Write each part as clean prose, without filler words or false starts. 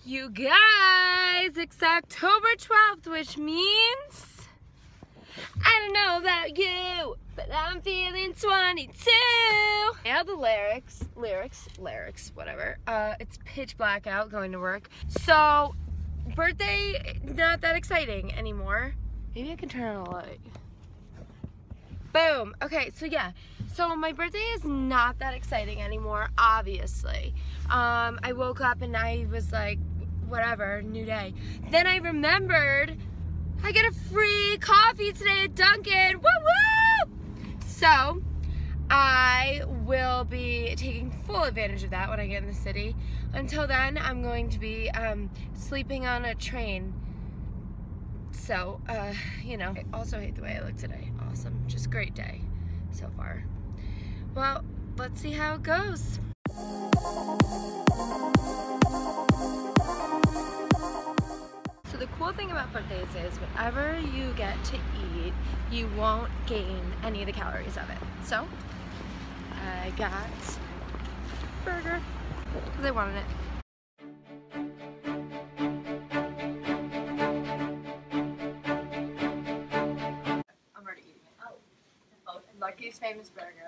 You guys, it's October 12th, which means I don't know about you, but I'm feeling 22. Now the lyrics, whatever. It's pitch black out going to work. So, birthday, not that exciting anymore. Maybe I can turn on a light. Boom. Okay, so yeah. So my birthday is not that exciting anymore, obviously. I woke up and I was like, whatever, new day. Then I remembered I get a free coffee today at Dunkin'. Woo woo! So I will be taking full advantage of that when I get in the city. Until then, I'm going to be sleeping on a train. So, you know, I also hate the way I look today. Awesome. Just great day so far. Well, let's see how it goes. So the cool thing about birthdays is whatever you get to eat, you won't gain any of the calories of it. So, I got a burger because I wanted it. Lucky's famous burger.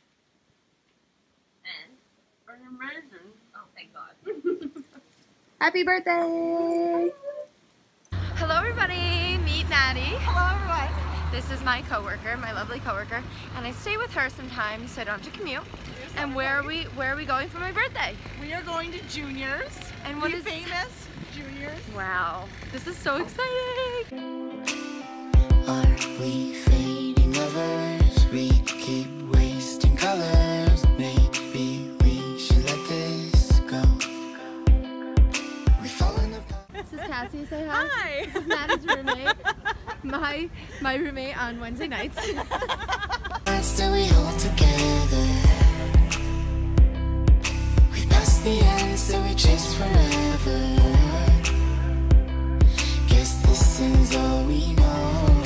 And? For some reason. Oh, thank God. Happy birthday! Hello everybody, meet Maddie. Hello everyone. This is my coworker, my lovely coworker, and I stay with her sometimes so I don't have to commute. And where are we going for my birthday? We are going to Junior's. And what the is famous Junior's? Wow, this is so exciting! Are we fading lovers? We keep wasting colors. Maybe we should let this go. We've fallen apart. This is Cassie, say hi. Hi. This is Maddie's roommate. My roommate on Wednesday nights. Still we hold together. We passed the end, so we chase forever. Guess this is all we know.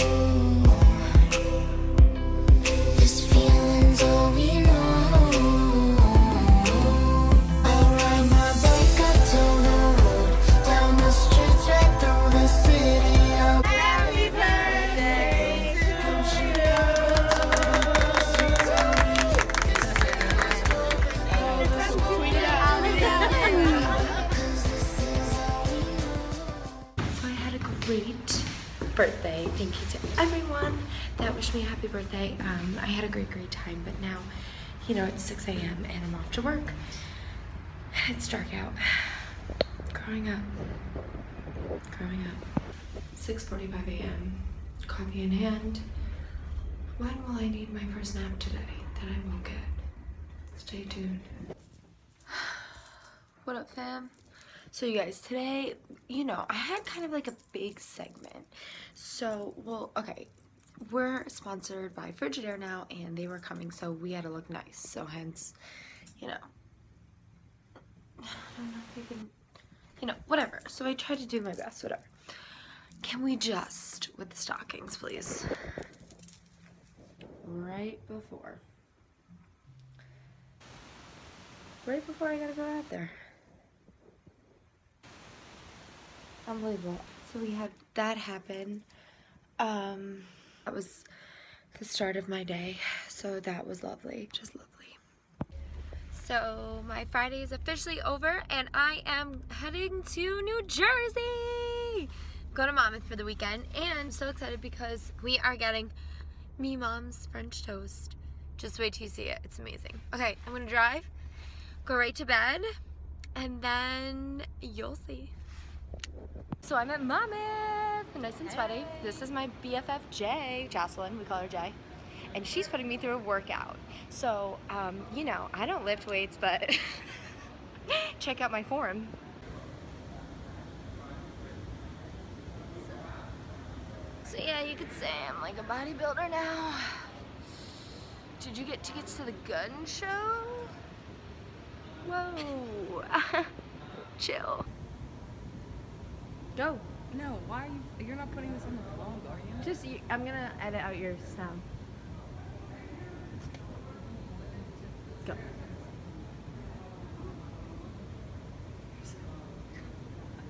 Great birthday. Thank you to everyone that wished me a happy birthday. I had a great time, but now, you know, it's 6 a.m. and I'm off to work. It's dark out. Growing up. 6:45 a.m. Coffee in hand. When will I need my first nap today that I won't get? Stay tuned. What up, fam? So you guys, today, you know, I had kind of like a big segment. So, well, okay, we're sponsored by Frigidaire now, and they were coming, so we had to look nice. So hence, you know, I don't know if you can, you know, whatever. So I tried to do my best, whatever. Can we just, with the stockings, please? Right before I gotta go out there. Unbelievable. So we had that happen. That was the start of my day. So that was lovely. Just lovely. So my Friday is officially over and I am heading to New Jersey. Go to Monmouth for the weekend, and I'm so excited because we are getting me mom's French toast. Just wait till you see it. It's amazing. Okay, I'm gonna drive, go right to bed, and then you'll see. So I'm at Monmouth, nice and sweaty. This is my BFF Jay, Jocelyn, we call her Jay, and she's putting me through a workout. So, you know, I don't lift weights, but check out my form. So yeah, you could say I'm like a bodybuilder now. Did you get tickets to the gun show? Whoa. Chill. Go. No, why are you? You're not putting this on the vlog, are you? Just, I'm gonna edit out your sound. Go.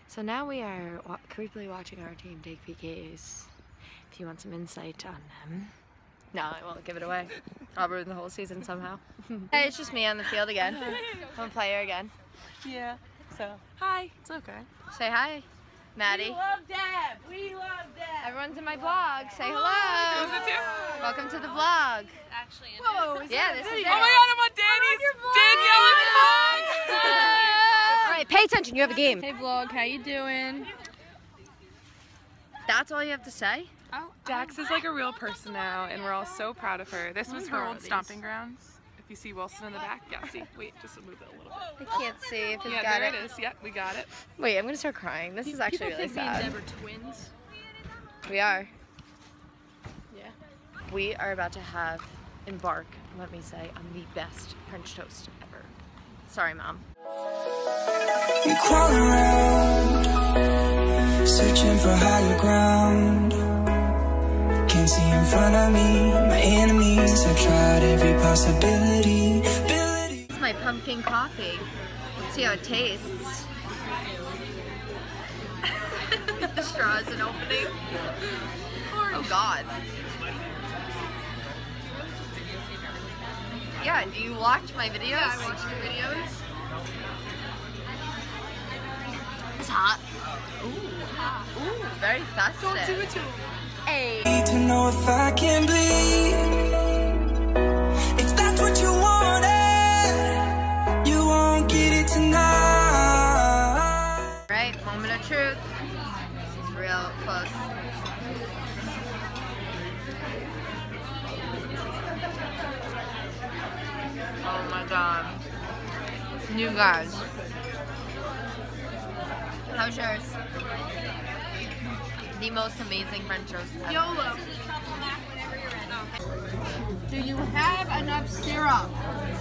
So now we are creepily watching our team take PKs. If you want some insight on them. No, I won't give it away. I'll ruin the whole season somehow. Hey, it's just me on the field again. I'm a player again. Yeah, so. Hi. It's okay. Say hi, Maddie. We love Deb. We love Deb. Everyone's in my vlog. Say hello. Is it too? Welcome to the vlog. Actually, Whoa, Yeah, this is it. Oh my god, I'm on Danny's vlog. All right, pay attention. You have a game. Hey vlog, how you doing? That's all you have to say? Dax is like a real person now, and we're all so proud of her. This was her old stomping grounds. If you see Wilson in the back, yeah, see, wait, just move it a little bit. I can't see if it's Yeah, got there it is. Yep, we got it. Wait, I'm gonna start crying. This is actually really sad. Deb are twins. We are. Yeah. We are about to embark, let me say, on the best French toast ever. Sorry, Mom. I'm crawling around, searching for higher ground. Can't see in front of me, my enemies have tried every possibility. It's my pumpkin coffee. Let's see how it tastes. The straw isn't opening. Oh God. Yeah, do you watch my videos? Yeah, I watch your videos. It's hot. Ooh, very festive. Don't do it to him. Hey. Need to know if I can bleed. If that's what you wanted, you won't get it tonight. Right, moment of truth. This is real close. Oh my God. You guys. How's yours? The most amazing French toast ever. YOLO. Do you have enough syrup?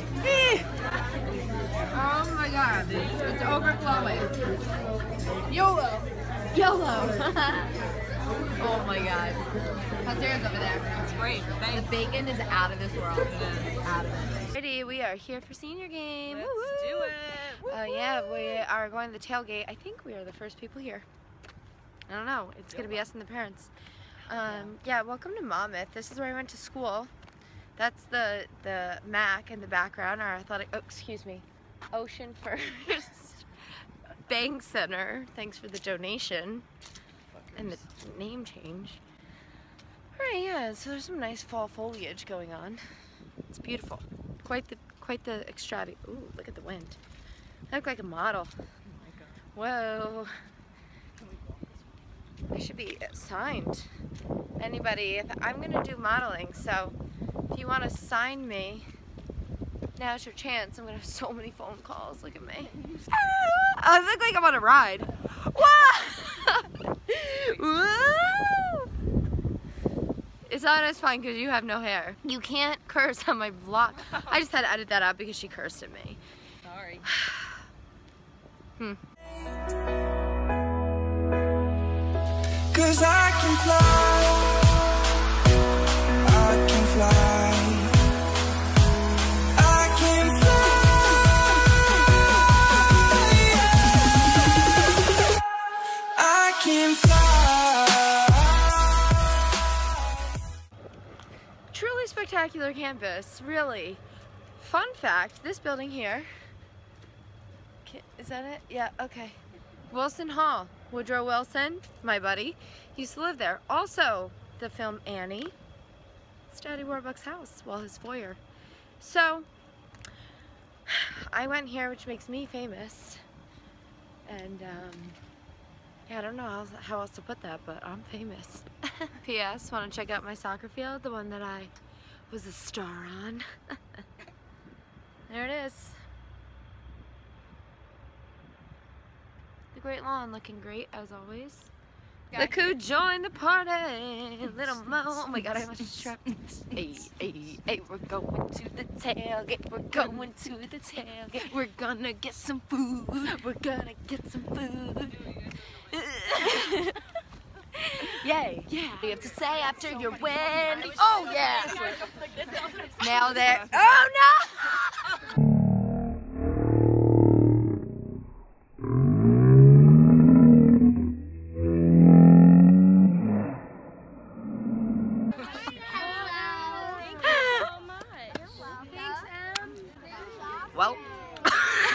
Oh my God, it's overflowing. YOLO. YOLO. Oh my God. How's yours over there? It's great. The bacon is out of this world. Out of it. Ready, we are here for senior game. Let's Woo-hoo. do it. Yeah, we are going to the tailgate. I think we are the first people here. I don't know. It's gonna be us and the parents. Yeah, welcome to Monmouth. This is where I went to school. That's the MAC in the background, our athletic. Oh, excuse me, Ocean First Bank Center. Thanks for the donation and the name change. All right, yeah. So there's some nice fall foliage going on. It's beautiful. Quite the extravagant. Ooh, look at the wind. I look like a model. Whoa. I should be signed. Anybody, I'm gonna do modeling, so if you want to sign me, now's your chance. I'm gonna have so many phone calls. Look at me. I look like I'm on a ride. Whoa! It's not as fun because you have no hair. You can't curse on my vlog. I just had to edit that out because she cursed at me. Sorry. Cause I can fly, I can fly, I can fly, I can fly. Truly spectacular campus, really. Fun fact, this building here, is that it? Yeah, okay. Wilson Hall. Woodrow Wilson, my buddy, used to live there. Also, the film Annie. It's Daddy Warbucks' house, well, his foyer. So, I went here, which makes me famous. And, yeah, I don't know how else to put that, but I'm famous. P.S. Want to check out my soccer field? The one that I was a star on. There it is. The Great Lawn looking great as always. Look who joined the party, little Mo. Oh my God, I almost strapped. Hey, hey, hey, we're going to the tailgate. We're going to the tailgate. We're gonna get some food. We're gonna get some food. Yay. Yeah. What do you have to say after your win? Oh yeah. Nailed it. Oh no!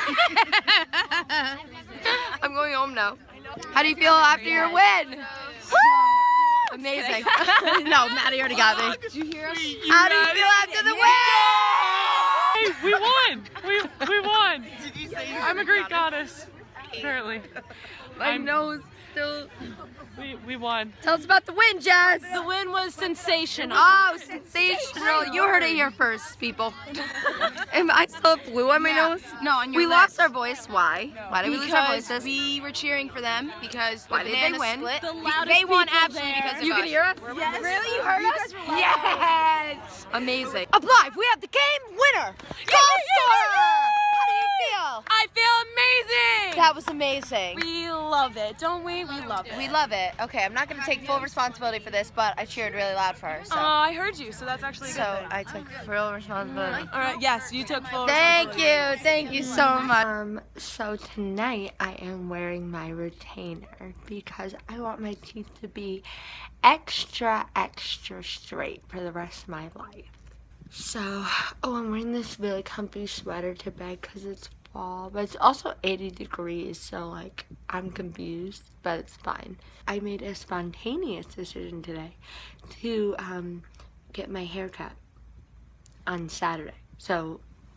I'm going home now. How do you feel after your win? Amazing. No, Maddie already got me. Did you hear us? How do you feel after the win? Hey, we won. We won. Did you say I'm a Greek goddess, apparently. My nose still. We won. Tell us about the win, Jazz. The win was sensational. Oh, sensational. You heard it here first, people. Am I still have flu on my nose? No, on your We lips. lost our voice. Why? Why did we lose our Because voices? we were cheering for them because Why the did they banana win? split. The loudest They won people absolutely there. because of You us. can hear us? Yes. Really? You heard us? Yes. Amazing. Up live, we have the game winner. Goal scorer. How do you feel? I feel amazing. That was amazing. We love it, don't we? We love it. We love it. Okay, I'm not going to take full responsibility for this, but I cheered really loud for her. So, I heard you, so that's actually a good so thing. I took full responsibility. All right, yes, you took full Thank you so much. So tonight I am wearing my retainer because I want my teeth to be extra straight for the rest of my life. So, I'm wearing this really comfy sweater to bed because it's fall, but it's also 80 degrees, so like I'm confused, but it's fine. I made a spontaneous decision today to get my hair cut on Saturday. So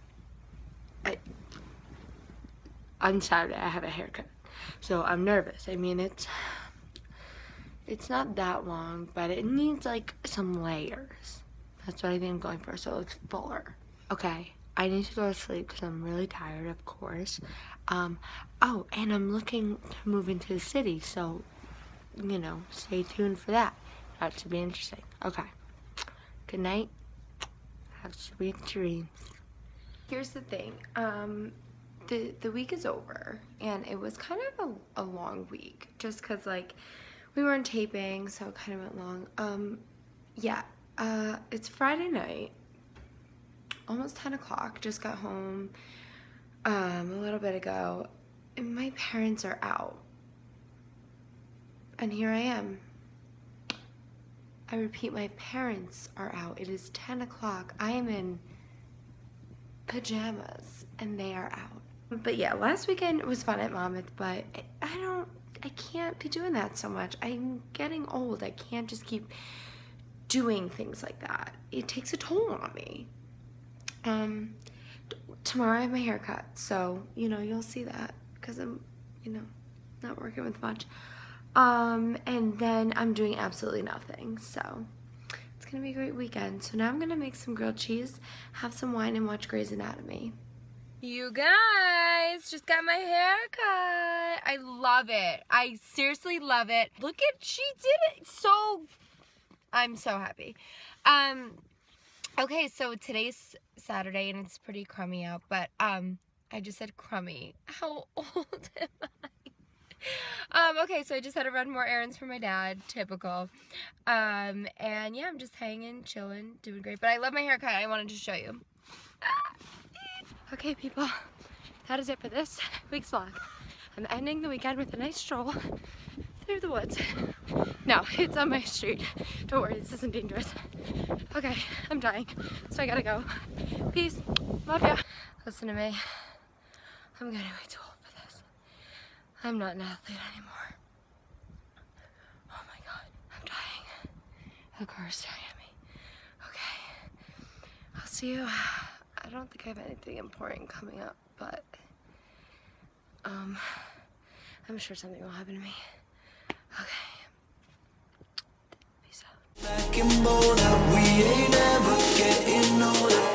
on Saturday I have a haircut. So I'm nervous. I mean, it's not that long, but it needs like some layers. That's what I think I'm going for, so it looks fuller. Okay, I need to go to sleep because I'm really tired, of course. Oh, and I'm looking to move into the city, so, you know, stay tuned for that. That should be interesting. Okay, good night. Have sweet dreams. Here's the thing, the week is over, and it was kind of a long week, just because, like, we weren't taping, so it kind of went long. Yeah, it's Friday night, almost 10 o'clock, just got home, a little bit ago, and my parents are out, and here I am. I repeat, my parents are out. It is 10 o'clock. I am in pajamas, and they are out. But yeah, last weekend was fun at Monmouth, but I can't be doing that so much. I'm getting old. I can't just keep doing things like that. It takes a toll on me. Tomorrow I have my haircut, so, you know, you'll see that, because I'm, you know, not working with much. And then I'm doing absolutely nothing, so it's gonna be a great weekend. So now I'm gonna make some grilled cheese, have some wine, and watch Grey's Anatomy. You guys, just got my haircut. I love it. I seriously love it. Look at, she did it so, I'm so happy. Okay, so today's Saturday and it's pretty crummy out, but I just said crummy. How old am I? Okay, so I just had to run more errands for my dad, typical. And yeah, I'm just hanging, chilling, doing great. But I love my haircut. I wanted to show you. Okay, people, that is it for this week's vlog. I'm ending the weekend with a nice stroll through the woods. No, it's on my street. Don't worry, this isn't dangerous. Okay, I'm dying, so I gotta go. Peace, love ya. Listen to me, I'm getting way too old for this. I'm not an athlete anymore. Oh my God, I'm dying. The car's staring at me. Okay, I'll see you. I don't think I have anything important coming up, but I'm sure something will happen to me. Okay. Peace out. Back and bold, we ain't ever getting older.